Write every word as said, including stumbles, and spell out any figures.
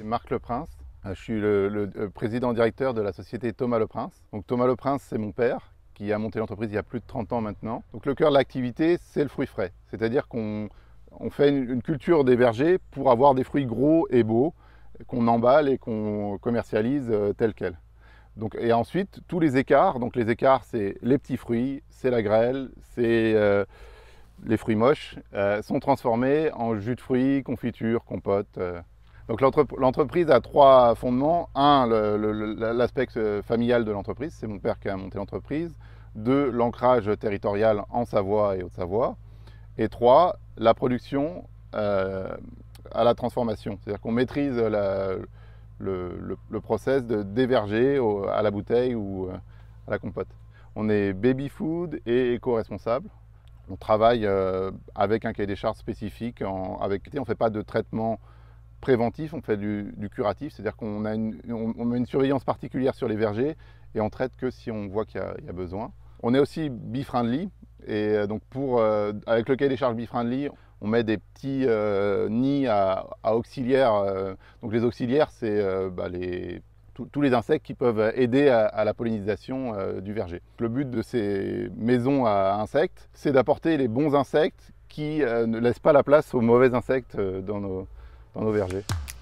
Marc Leprince. Je suis le, le président directeur de la société Thomas Leprince. Donc Thomas Leprince, c'est mon père qui a monté l'entreprise il y a plus de trente ans maintenant. Donc le cœur de l'activité, c'est le fruit frais. C'est-à-dire qu'on on fait une, une culture des vergers pour avoir des fruits gros et beaux qu'on emballe et qu'on commercialise tels quels. Donc, et ensuite, tous les écarts, donc les écarts, c'est les petits fruits, c'est la grêle, c'est euh, les fruits moches, euh, sont transformés en jus de fruits, confiture, compote. Euh. Donc l'entreprise a trois fondements. Un, l'aspect familial de l'entreprise, c'est mon père qui a monté l'entreprise. Deux, l'ancrage territorial en Savoie et Haute-Savoie. Et trois, la production euh, à la transformation. C'est-à-dire qu'on maîtrise la, le, le, le process de déverger au, à la bouteille ou à la compote. On est baby food et éco-responsable. On travaille euh, avec un cahier des charges spécifique. En, avec, on ne fait pas de traitement préventif, on fait du, du curatif, c'est-à-dire qu'on a une, on, on a une surveillance particulière sur les vergers et on traite que si on voit qu'il y, y a besoin. On est aussi bee-friendly et donc pour, euh, avec le cahier des charges bee-friendly, on met des petits euh, nids à, à auxiliaires. Euh, donc les auxiliaires, c'est euh, bah, les, tous les insectes qui peuvent aider à, à la pollinisation euh, du verger. Le but de ces maisons à insectes, c'est d'apporter les bons insectes qui euh, ne laissent pas la place aux mauvais insectes euh, dans nos, dans nos vergers.